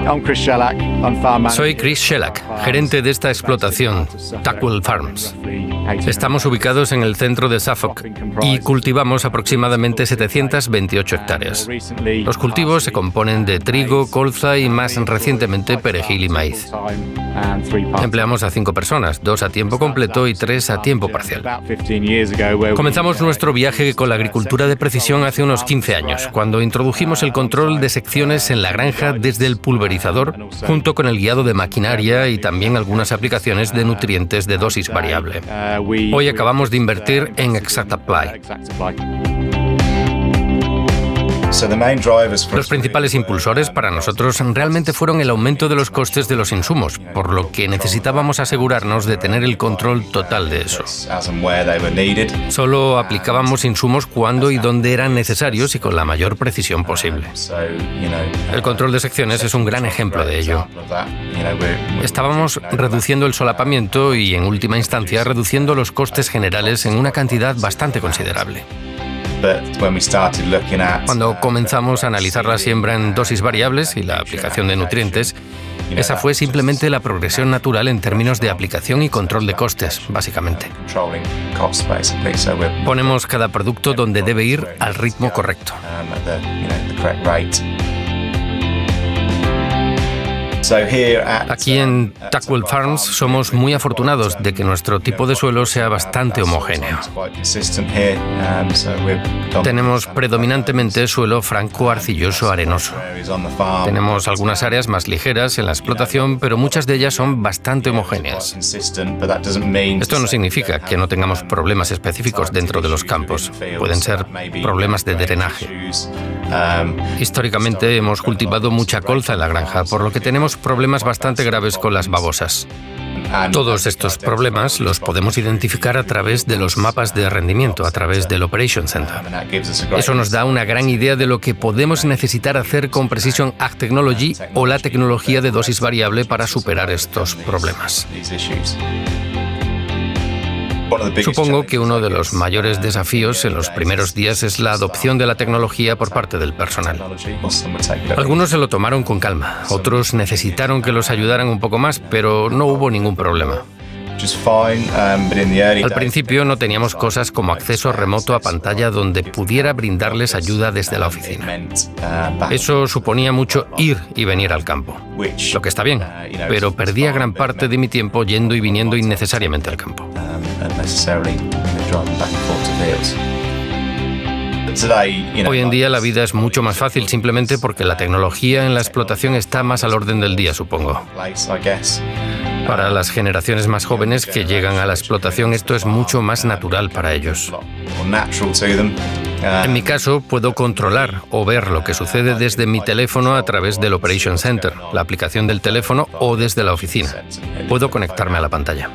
Soy Chris Shellac, gerente de esta explotación, Tuckwell Farms. Estamos ubicados en el centro de Suffolk y cultivamos aproximadamente 728 hectáreas. Los cultivos se componen de trigo, colza y más recientemente perejil y maíz. Empleamos a 5 personas, 2 a tiempo completo y 3 a tiempo parcial. Comenzamos nuestro viaje con la agricultura de precisión hace unos 15 años, cuando introdujimos el control de secciones en la granja desde el pulverizador, junto con el guiado de maquinaria y también algunas aplicaciones de nutrientes de dosis variable. Hoy acabamos de invertir en ExactApply. Los principales impulsores para nosotros realmente fueron el aumento de los costes de los insumos, por lo que necesitábamos asegurarnos de tener el control total de eso. Solo aplicábamos insumos cuando y donde eran necesarios y con la mayor precisión posible. El control de secciones es un gran ejemplo de ello. Estábamos reduciendo el solapamiento y, en última instancia, reduciendo los costes generales en una cantidad bastante considerable. Cuando comenzamos a analizar la siembra en dosis variables y la aplicación de nutrientes, esa fue simplemente la progresión natural en términos de aplicación y control de costes, básicamente. Ponemos cada producto donde debe ir al ritmo correcto. Aquí en Tuckwell Farms somos muy afortunados de que nuestro tipo de suelo sea bastante homogéneo. Tenemos predominantemente suelo franco-arcilloso arenoso. Tenemos algunas áreas más ligeras en la explotación, pero muchas de ellas son bastante homogéneas. Esto no significa que no tengamos problemas específicos dentro de los campos. Pueden ser problemas de drenaje. Históricamente hemos cultivado mucha colza en la granja, por lo que tenemos problemas bastante graves con las babosas. Todos estos problemas los podemos identificar a través de los mapas de rendimiento, a través del Operation Center. Eso nos da una gran idea de lo que podemos necesitar hacer con Precision Ag Technology o la tecnología de dosis variable para superar estos problemas. Supongo que uno de los mayores desafíos en los primeros días es la adopción de la tecnología por parte del personal. Algunos se lo tomaron con calma, otros necesitaron que los ayudaran un poco más, pero no hubo ningún problema. Al principio no teníamos cosas como acceso remoto a pantalla donde pudiera brindarles ayuda desde la oficina. Eso suponía mucho ir y venir al campo, lo que está bien, pero perdía gran parte de mi tiempo yendo y viniendo innecesariamente al campo. Hoy en día la vida es mucho más fácil simplemente porque la tecnología en la explotación está más al orden del día, supongo. Para las generaciones más jóvenes que llegan a la explotación, esto es mucho más natural para ellos. En mi caso, puedo controlar o ver lo que sucede desde mi teléfono a través del Operation Center, la aplicación del teléfono, o desde la oficina. Puedo conectarme a la pantalla.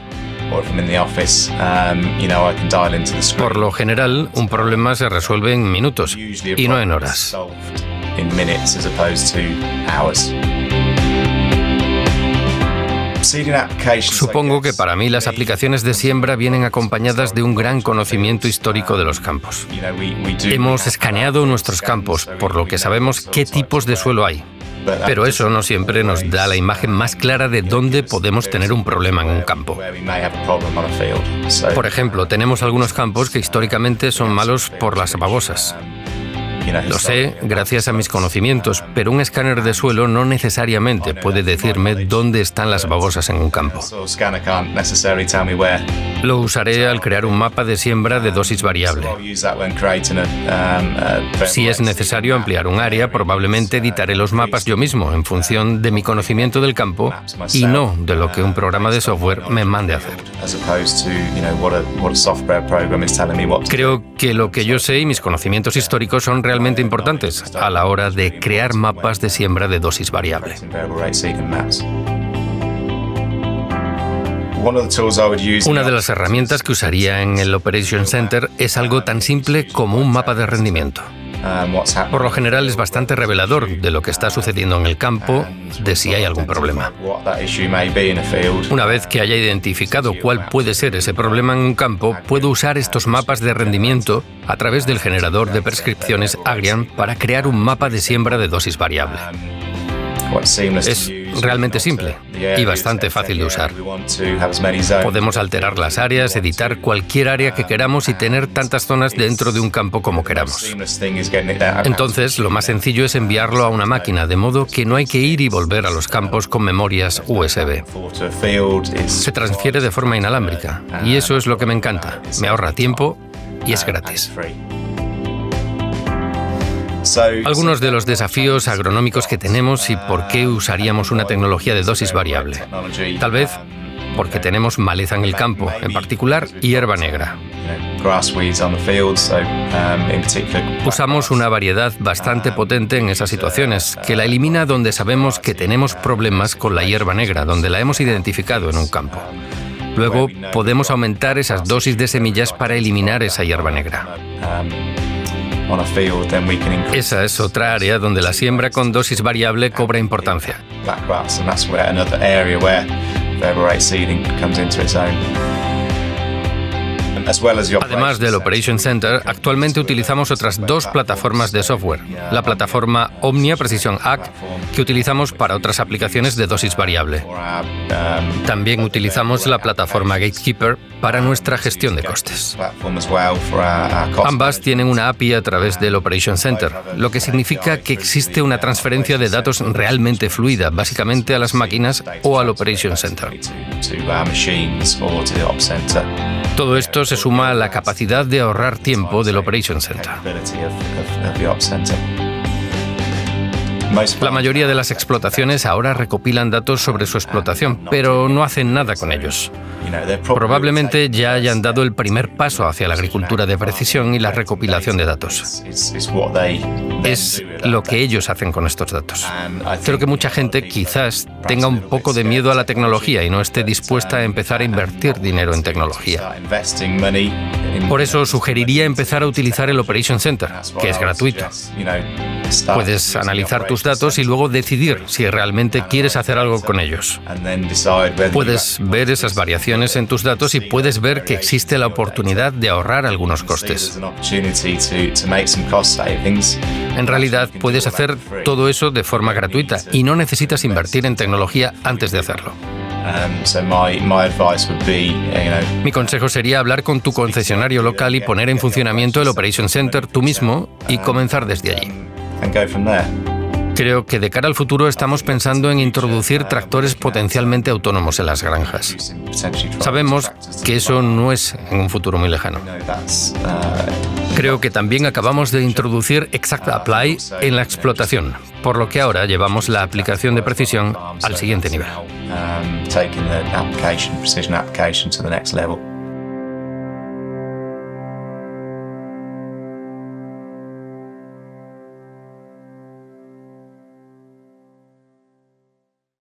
Por lo general, un problema se resuelve en minutos y no en horas. Supongo que para mí las aplicaciones de siembra vienen acompañadas de un gran conocimiento histórico de los campos. Hemos escaneado nuestros campos, por lo que sabemos qué tipos de suelo hay. Pero eso no siempre nos da la imagen más clara de dónde podemos tener un problema en un campo. Por ejemplo, tenemos algunos campos que históricamente son malos por las babosas. Lo sé gracias a mis conocimientos, pero un escáner de suelo no necesariamente puede decirme dónde están las babosas en un campo. Lo usaré al crear un mapa de siembra de dosis variable. Si es necesario ampliar un área, probablemente editaré los mapas yo mismo en función de mi conocimiento del campo y no de lo que un programa de software me mande a hacer. Creo que lo que yo sé y mis conocimientos históricos son realmente importantes a la hora de crear mapas de siembra de dosis variable. Una de las herramientas que usaría en el Operation Center es algo tan simple como un mapa de rendimiento. Por lo general es bastante revelador de lo que está sucediendo en el campo, de si hay algún problema. Una vez que haya identificado cuál puede ser ese problema en un campo, puedo usar estos mapas de rendimiento a través del generador de prescripciones Agrian para crear un mapa de siembra de dosis variable. Es realmente simple y bastante fácil de usar. Podemos alterar las áreas, editar cualquier área que queramos y tener tantas zonas dentro de un campo como queramos. Entonces, lo más sencillo es enviarlo a una máquina, de modo que no hay que ir y volver a los campos con memorias USB. Se transfiere de forma inalámbrica y eso es lo que me encanta. Me ahorra tiempo y es gratis. Algunos de los desafíos agronómicos que tenemos y por qué usaríamos una tecnología de dosis variable. Tal vez porque tenemos maleza en el campo, en particular hierba negra. Usamos una variedad bastante potente en esas situaciones, que la elimina donde sabemos que tenemos problemas con la hierba negra, donde la hemos identificado en un campo. Luego podemos aumentar esas dosis de semillas para eliminar esa hierba negra. Esa es otra área donde la siembra con dosis variable cobra importancia. Además del Operation Center, actualmente utilizamos otras dos plataformas de software. La plataforma Omnia Precision Ag, que utilizamos para otras aplicaciones de dosis variable. También utilizamos la plataforma Gatekeeper para nuestra gestión de costes. Ambas tienen una API a través del Operation Center, lo que significa que existe una transferencia de datos realmente fluida, básicamente a las máquinas o al Operation Center. Todo esto se suma a la capacidad de ahorrar tiempo del Operation Center. La mayoría de las explotaciones ahora recopilan datos sobre su explotación, pero no hacen nada con ellos. Probablemente ya hayan dado el primer paso hacia la agricultura de precisión y la recopilación de datos. Es lo que ellos hacen con estos datos. Creo que mucha gente quizás tenga un poco de miedo a la tecnología y no esté dispuesta a empezar a invertir dinero en tecnología. Por eso sugeriría empezar a utilizar el Operation Center, que es gratuito. Puedes analizar tus datos y luego decidir si realmente quieres hacer algo con ellos. Puedes ver esas variaciones en tus datos y puedes ver que existe la oportunidad de ahorrar algunos costes. En realidad, puedes hacer todo eso de forma gratuita y no necesitas invertir en tecnología antes de hacerlo. Mi consejo sería hablar con tu concesionario local y poner en funcionamiento el Operation Center tú mismo y comenzar desde allí. Creo que de cara al futuro estamos pensando en introducir tractores potencialmente autónomos en las granjas. Sabemos que eso no es en un futuro muy lejano. Creo que también acabamos de introducir Exact Apply en la explotación, por lo que ahora llevamos la aplicación de precisión al siguiente nivel.